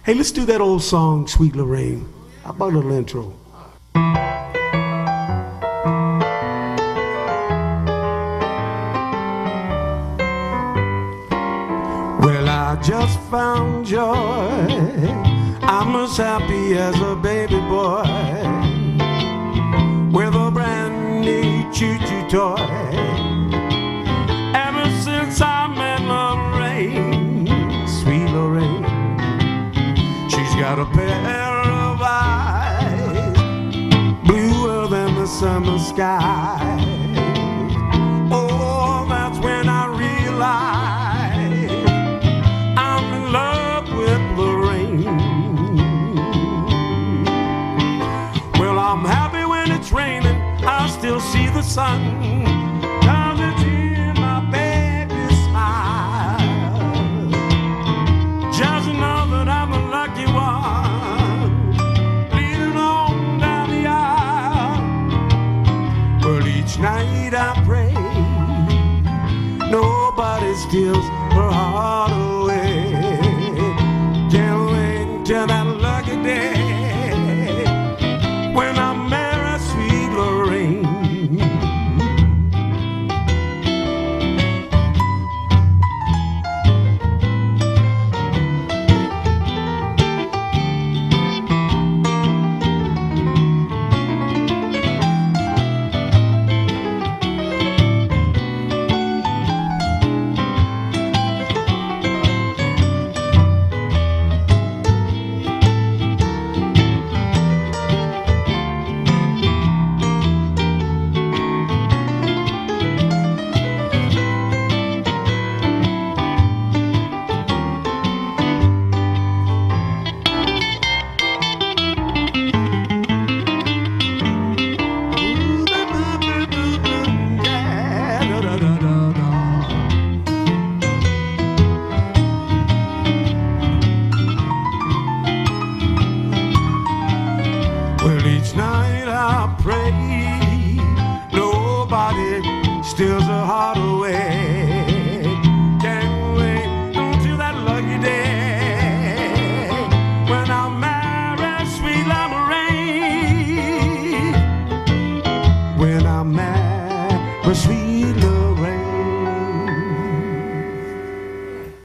Hey, let's do that old song, Sweet Lorraine. How about a little intro? Well, I just found joy. I'm as happy as a baby boy with a brand new choo-choo toy. Ever since I met Lorraine, sweet Lorraine, she's got a pair of eyes bluer than the summer sky. Oh, that's when I realized I'm in love with Lorraine. Well, I'm happy when it's raining, I still see the sun, 'cause it's in my baby's smile. Just know that I'm a lucky one, leading on down the aisle. Well, each night I pray nobody steals her heart away. Can't wait till that lucky day when I marry sweet Lorraine. Well, each night I pray nobody steals her heart away.